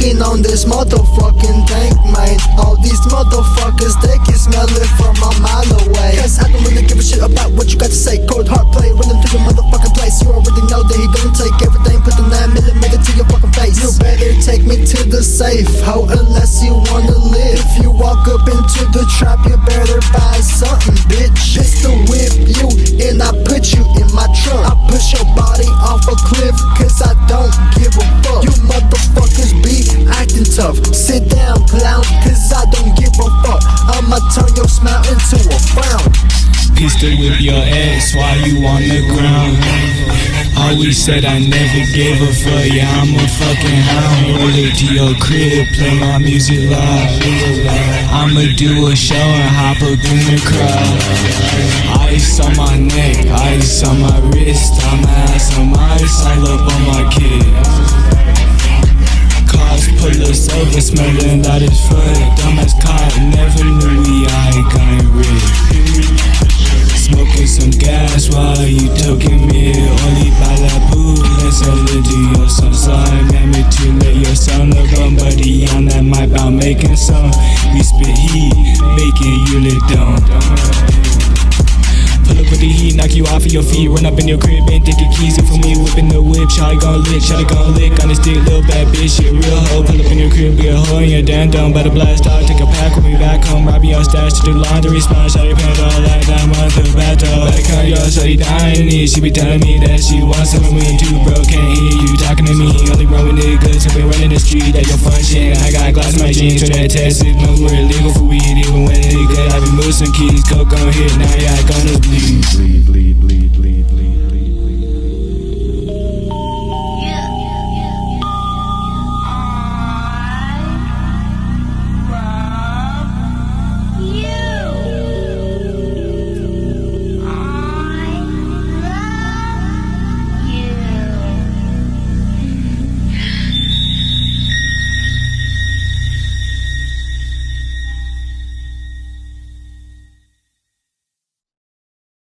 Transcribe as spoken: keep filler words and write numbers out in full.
smoking on this motherfucking tank, man. All these motherfuckers, they can smell it from a mile away. Cause I don't really give a shit about what you got to say. Cold heart play, run into your motherfucking place. You already know that he gonna take everything, put the nine millimeter to your fucking face. You better take me to the safe, ho, unless you wanna live. If you walk up into the trap, you better buy something, bitch. Pistol whip you, and I put you in my trunk. I push your body off a cliff, cause I don't give a fuck. You motherfuckers be acting tough. Sit down, clown, cause I don't give a fuck. I'ma turn your smile into a frown. Pistol whip your ass while you on the ground. Always said I never gave a fuck, yeah, I'm a fucking hound. Roll it to your crib, play my music loud. I'ma do a show and hop up in the crowd. Ice on my neck, ice on my wrist. I'ma have some ice all up on my kid. Cars pull us over, smelling that is fuck. Dumbass cop, never knew we I got rich. Smoking some gas while you toking me. Only by that boo, let's sell it to your son. Sorry, man, me to let your son look on. Buddy on that mic about making some. We spit heat, making you look dumb. Pull up with the heat, knock you off of your feet. Run up in your crib and take your keys. And for me, whipping the whip. Shawty gon' lick, shawty gon' lick. On the stick, little bad bitch, shit real hoe. Pull up in your crib, be a hoe in your damn dumb. By the blast off, take a pack with me back home. Rob your stash to the laundry spot. Shawty pants all like that mother battle. Back on your shawty dying it. She be telling me that she wants something when too broke. Can't hear you talking to me. Only run with niggas. I've been running the street. That your fun shit. I got glass in my jeans. Turn that test. It's no more illegal for weed. Even when it good, I be moving some keys. Coke on hit, now y'all gonna bleed. Bleed, bleed, bleed.